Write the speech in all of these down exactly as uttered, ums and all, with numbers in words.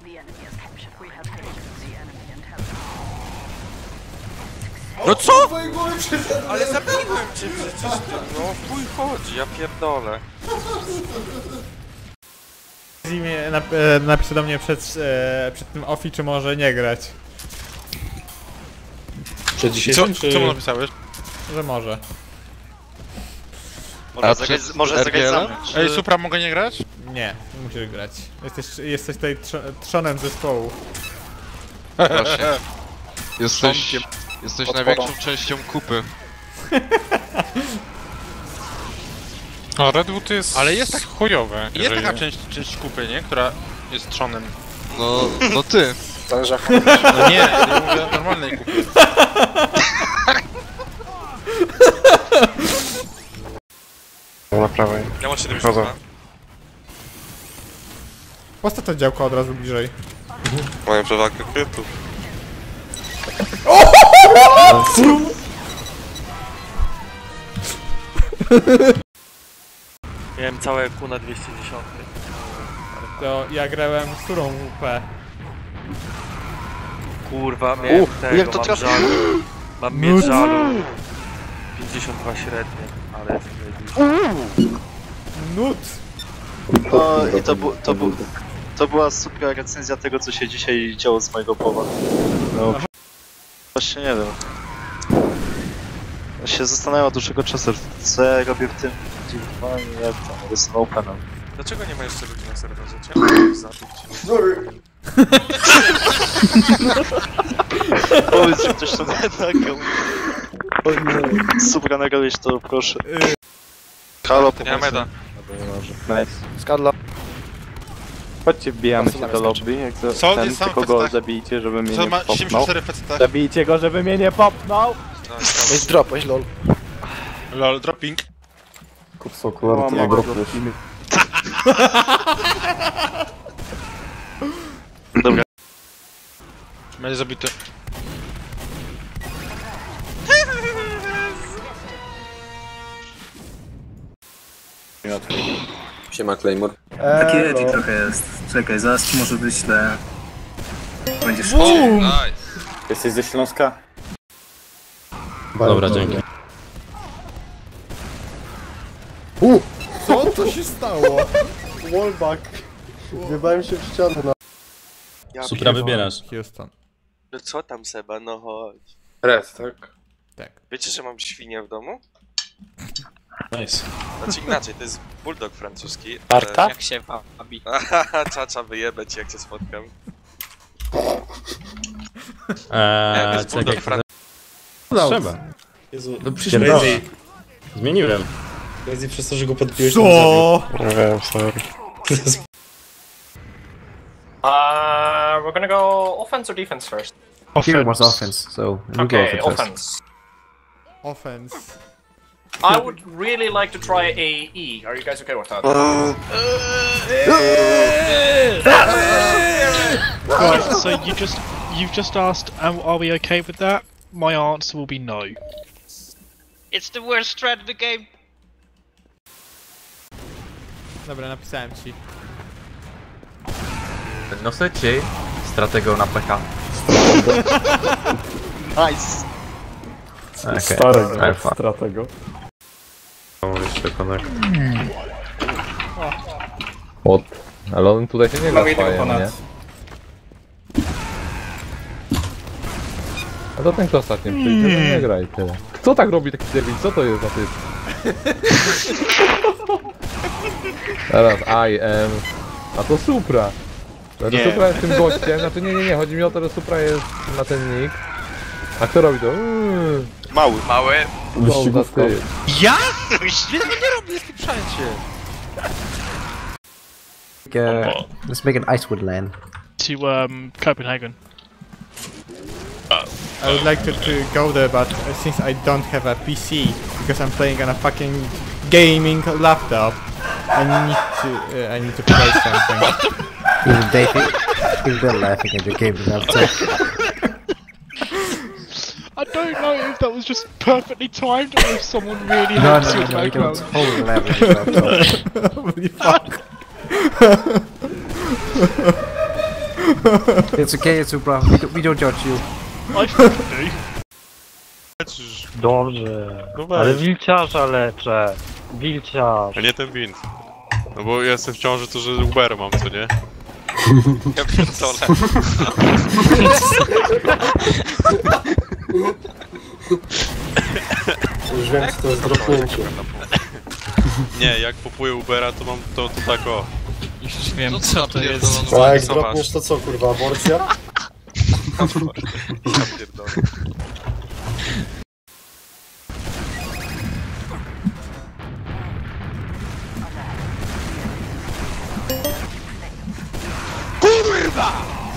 No co?! Ale zabiłem cię przecież, no chuj chodzi, ja pierdolę. Napisze do mnie przed, e, przed tym offi, czy może nie grać. Przed dzisiejszym, Co, czy... co mu napisałeś? Że może. Może zagrać, może zagrać za mną, czy... Ej, Supra, mogę nie grać? Nie, musisz grać. Jesteś, jesteś tutaj tr trzonem zespołu. Właśnie. Jesteś, Członkiem. jesteś Podporą. największą częścią kupy. O, Redwood jest... Ale jest tak chujowe. Jest jeżeli- taka część, część kupy, nie? Która jest trzonem. No, no ty. Zależy jak No nie, ja mówię o normalnej kupie. Na prawej. Ja mam siedemdziesiąt dwa. Postaw to działko od razu bliżej. Mają przewagę krytów. Miałem całe Q na dwieście dziesięć. To ja grałem z którą W P. Kurwa, miałem U, tego, jak to mam trafi- żalu. Mam mieć żalu. pięćdziesiąt dwa średnie, ale jest zajebiście. Nut! to, i to, bu, to, bu, to była super recenzja tego, co się dzisiaj działo z mojego powodu. No, właśnie nie wiem. Ja się zastanawiam od dłuższego czasu, co ja robię w tym dziwnym i jak tam, jestem openem. Dlaczego nie ma jeszcze ludzi na serwerze? Chciałem zabić. Powiedz, że ktoś to nagrał. Super nagrałeś to, proszę. Halo, To nie ma meda. Nice. Skadla. Chodźcie, wbijamy się do lobby, jak to Co? ten, Jest sam tylko go faceta? zabijcie, żeby mnie Co nie ma popnął. siedemdziesiąt cztery faceta? Zabijcie go, żeby mnie nie popnął! weź drop, weź lol. Lol, dropping. Kurso, kurwa, nie grupy. Dobra. Będzie zabity. Siema Claymore. Taki edgy trochę jest. Czekaj, zaraz ci może wyślę. Będziesz Nice. Jesteś ze Śląska? Dobra, dzięki. Co to się stało? Wallback. Wybałem się w ścianę na... Ja Supra wybierasz. Houston. No co tam Seba, no chodź. Res, tak? Tak. Wiecie, że mam świnię w domu? Nice. Znaczy inaczej, to jest bulldog francuski. Arta? Jak się wabi. Haha, czacza wyjebę ci jak cię spotkam. Nie, to Eee, jest bulldog czekaj, francuski. trzeba. Jezu, No przecież Crazy. Zmieniłem. Crazy przez to, że go podbiłeś, Co? nie wiem, sorry. Uh, we're gonna go offense or defense first? Here was offense, so you go Okay, for first. offense. Offense. I would really like to try A E. Are you guys okay with that? Right, so you just you've just asked, um, are we okay with that? My answer will be no. It's the worst strat of the game. Dobra, napisałem ci. Nosę ci strategą na P K. Nice! Okay. Starego, stratego. Od. Ale on tutaj się nie gra fajem, nie? A to ten kto ostatnio przyjdzie, to nie gra i tyle. Kto tak robi taki debil? Co to jest za typ? Teraz I am... A to Supra. No to Supra jest tym gościem, znaczy nie, nie, nie, chodzi mi o to, że Supra jest na ten nick. A kto robi to? Uuu, Mały. Mały. co za typ. Ja? Ja tego nie robię, spieprzajcie. Let's make an Icewood land. To um, Copenhagen. I would like to, to go there, but uh, since I don't have a P C, because I'm playing on a fucking gaming laptop, I need to uh, I need to play something. Even David, even they're laughing at your game laptop. I don't know if that was just perfectly timed or if someone really No, helped no, you no, no, we with don't background. totally laugh at your laptop. Holy fuck. It's okay, it's Supra. We don't, we don't judge you. Dobrze. No weź. Ale wilciarza leczę. Wilciarz. A nie ten wind. No bo ja jestem w ciąży, to że Uber mam, co nie? Ja pierdolę. Już wiem, co to jest dropnięcie. Nie, jak kupuję Ubera, to mam to, to tak o. Już wiem, co to jest. A jak dropniesz, to co, kurwa, aborcja? Ja pierdolę. Kurwa!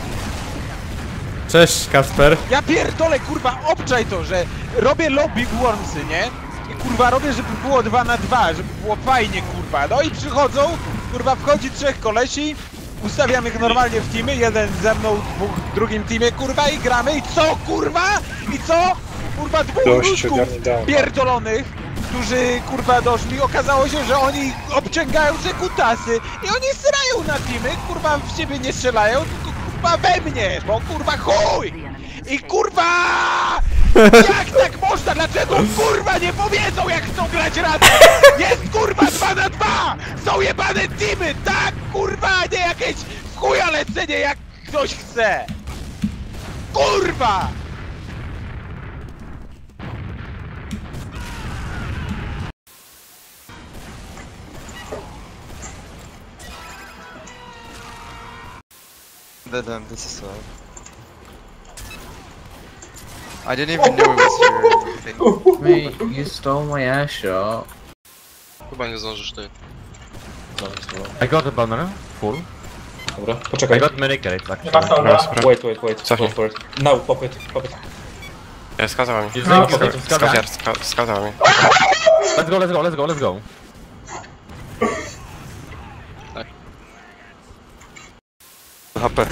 Cześć, Kasper. Ja pierdolę, kurwa, obczaj to, że robię lobby w Wormsy, nie? I kurwa robię, żeby było dwa na dwa, żeby było fajnie, kurwa. No i przychodzą, kurwa, wchodzi trzech kolesi, ustawiam ich normalnie w teamy, jeden ze mną, dwóch w drugim teamie, kurwa, i gramy. I co, kurwa? I co? Kurwa, dwóch różków pierdolonych, którzy, kurwa, doszli. Okazało się, że oni obciągają se kutasy i oni srają na teamy, kurwa, w siebie nie strzelają, tylko kurwa we mnie, bo kurwa chuj! I kurwa! Jak tak można? Dlaczego kurwa nie powiedzą, jak chcą grać razem? Jest kurwa dwa na dwa! Są jebane teamy, tak kurwa, nie jakieś w chuja lecenie, jak ktoś chce! Kurwa! Then this is uh... I didn't even know it was your thing. Mate, you stole my ass shot. Chyba nie zdążysz ty. I got a banner. Full. Dobra, poczekaj. I got medicate, Nie ma dobra. Wait, wait, wait. Go for it. Now, pop it, pop it. Ja skazał mi. Skaziar, skazał mi. Let's go, let's go, let's go, let's go. H P.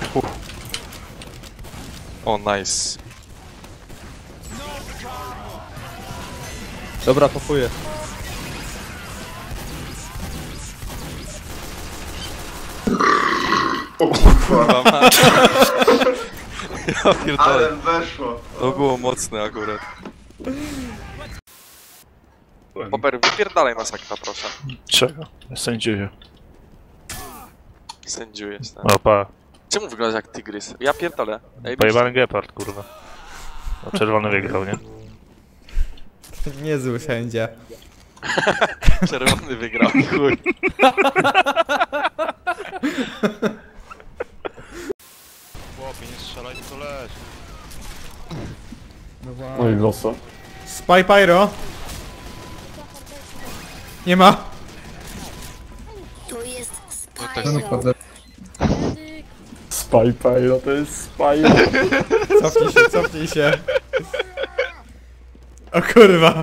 O, nice. Dobra, topuję. Kurwa mać. Ja pierdolę. Ale weszło. To było mocne akurat. Poper, wypierdalaj masakra, proszę. Czego? Sędziuję. Sędziujesz, tak. Opa. Czemu wyglądasz jak tygrys? Ja pierdolę. Ej, Pojebany gepard, kurwa. No, czerwony wygrał, nie? Niezły sędzia. Czerwony wygrał, chuj. Chłopie, nie strzelaj, tylko leć. No i losa. Spy Pyro. Nie ma. To jest No tak. Spy Pyro, to jest Spy. Cofnij się, cofnij się. O kurwa.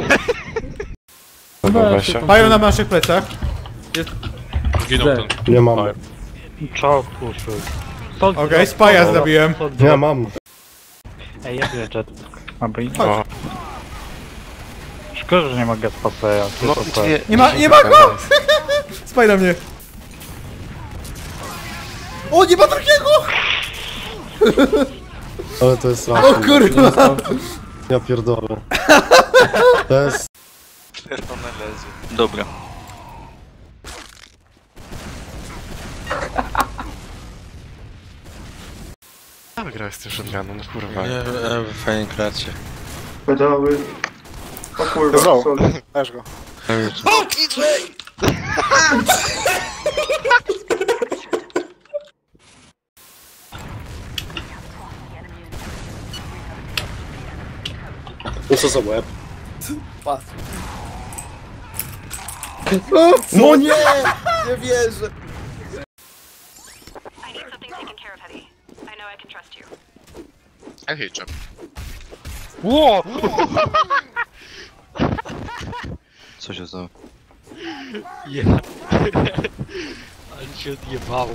Pyro na naszych plecach. Jest... Zginął ten. Nie mam. Czołg puszy. Okej, okay, Spy'a zabiłem. Ja mam. Ej, ja wiem, jet. Aby... Chodź. Szkoda, że nie ma Gaspaseja. No, nie, Nie ma, nie ma go! Spy na mnie. O, nie ma drugiego! Ale to jest O kurwa! Ja pierdolę. To jest... Czerwone leży. Dobra. Ale gra z tym shotgunem, no kurwa. Nie, fajnie gracie. Pedały. O kurwa, sorry. Weź go. No co za łeb? No nie! Nie wierzę! I hate jump. Ło! Co się stało? Ja. Ale się odjebało.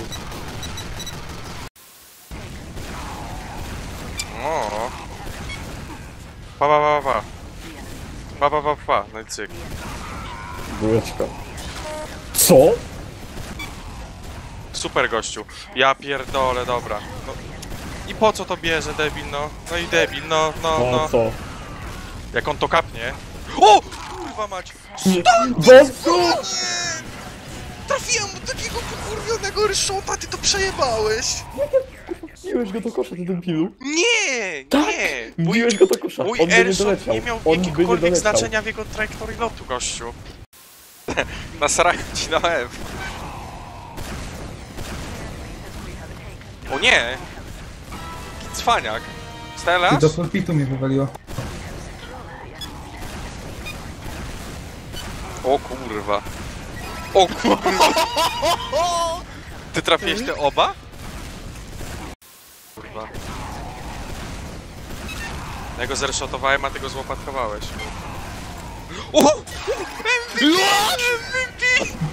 O. Pa, pa, pa, pa. Pa, pa, pa, pa. No i cyk. Bułeczka. Co? Super gościu. Ja pierdolę, dobra. No. I po co to bierze, debil, no? No i debil, no, no, no. Po co? Jak on to kapnie. O! Kurwa mać! Bosko! Trafiłem mu takiego pokurwionego ryszota, ty to przejebałeś! Biłeś go do kosza, ty debilu. Nie! Tak! Nie! Biłeś go do kosza, Mój on by nie airshot doleciał. nie miał On by nie jakiegokolwiek doleciał. znaczenia w jego trajektorii lotu, gościu. Nasraję ci na F. O nie! Cwaniak. Stelasz? Do pulpitu mnie wywaliło. O kurwa. O kurwa. Ty trafiłeś te oba? Kurwa. Ja go zreszotowałem, a ty go złopatkowałeś. O! M V P! M V P!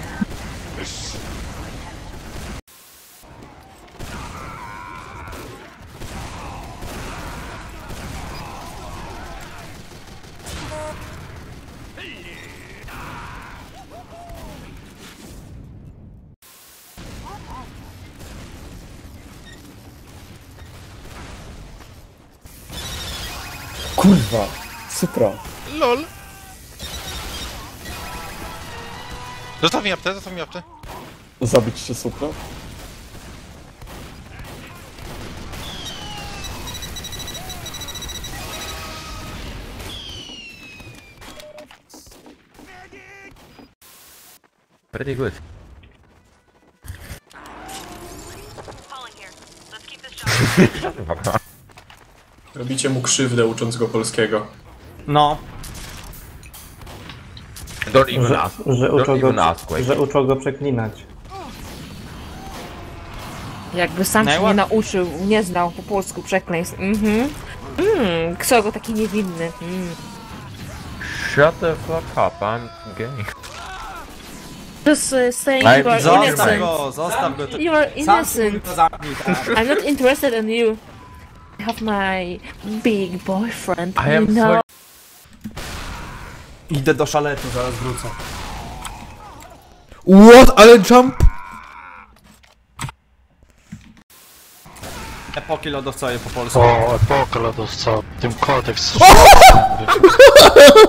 Kurwa, Supra. LOL. Zostaw mi aptę, zostaw mi aptę. Zabić się Supra? Pretty good. Robicie mu krzywdę, ucząc go polskiego. No. Don't even Że, ask. że, Don't uczą even go, ask, wait. że uczą go przeklinać. Jakby sam się nie nauczył, nie znał po polsku przekleństw. Mhm. Mm, kto go taki niewinny? Mm. Shut the fuck up, I'm gay. Just uh, saying I'm you are sorry, innocent. mate. go, zostaw go. You are innocent. Sam zamknij, tak. I'm not interested in you. I have my big boyfriend, I you am know. sorry. Idę do szaletu, zaraz wrócę. What? Ale jump? Epoki lodowcowe po polsku. O, epoka lodowca, tym kodeks.